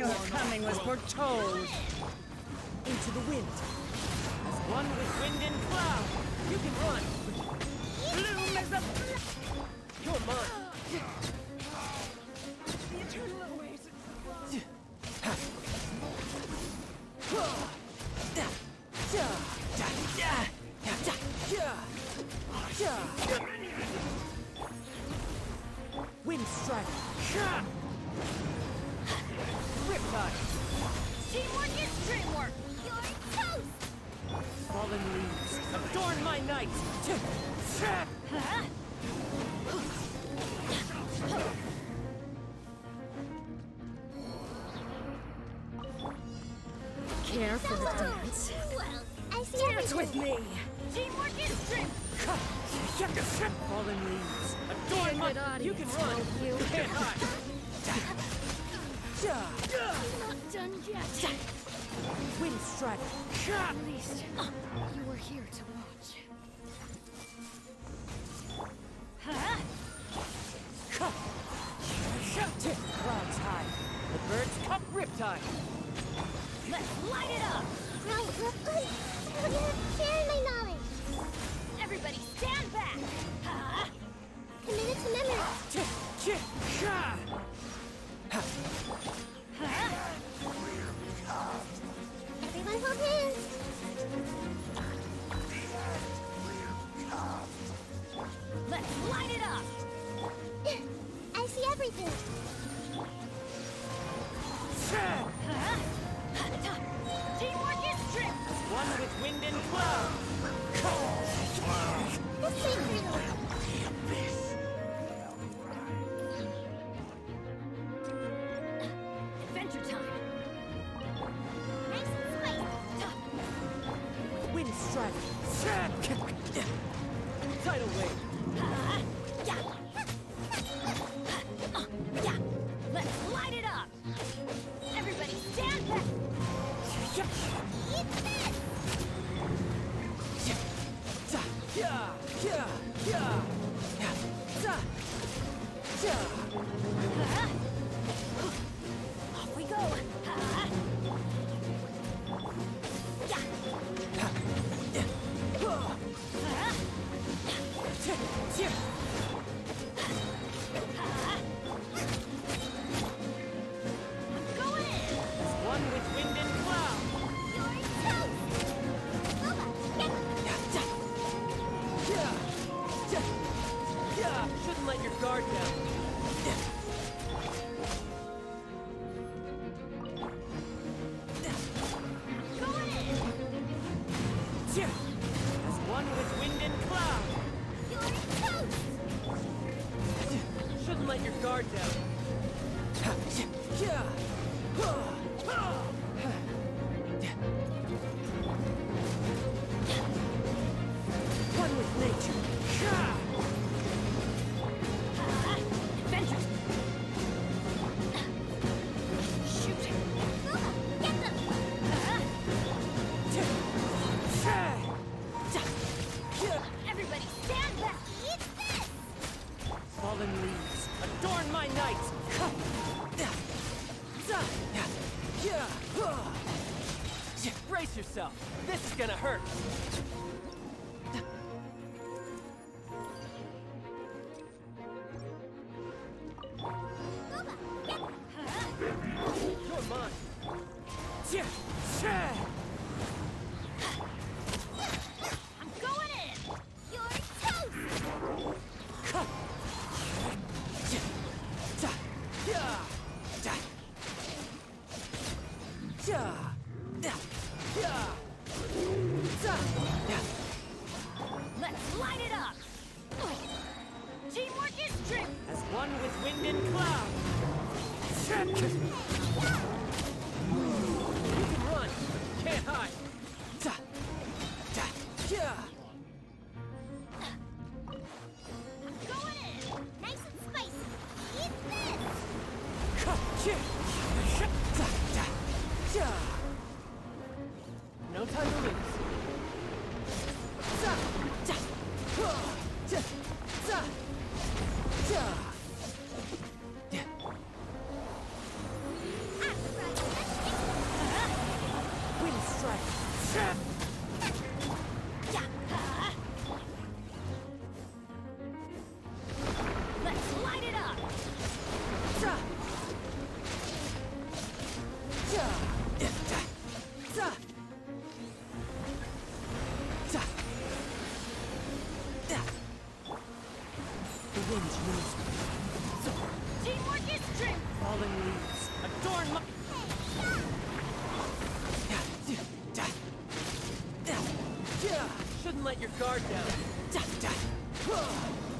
Your coming was foretold. Into the wind. As one with wind and cloud, you can run. Bloom is the... You're mine. The eternal oasis. Wind strike. Riptide. Teamwork is dreamwork. You're toast. Fallen leaves. Adorn my night. Huh? Care for the dance? Well, I see Dance with me! Teamwork is dream. Fallen leaves. Adorn my... You can run. You can't hide. Not done yet. Wind strike. At least you were here to watch. Huh? Clouds high. The bird's cup riptide. Let's light it up. Right, look good. How do you share my knowledge? Everybody stand back. Huh? Committed to memory. Huh? Everyone hold hands. Let's light it up. I see everything. Huh? Teamwork is dream. One with wind and cloud. This way, Colonel. Adventure time. Nice and spicy. Wind strike. Tidal wave. Yeah. Yeah. Let's light it up. Everybody stand back. Eat this! Off we go. Going in. One with wind and cloud. You're toast! Boba, Shouldn't let your guard down. Going in. As one with wind and cloud. you're toast! Shouldn't let your guard down. One with nature. Adventures. Shoot. Boba, get them! Everybody stand back. Eat this! Fallen leaves. Adorn my night. Brace yourself. This is gonna hurt. Boba, get them! You're mine. I'm going in. You're toast! Let's light it up. Teamwork is dream. As one with wind and cloud. You can run. Can't hide. I'm going in. Nice and spicy. Eat this! No time to lose. Winds use me. Teamwork is strength. Falling leaves. Adorn my... Shouldn't let your guard down.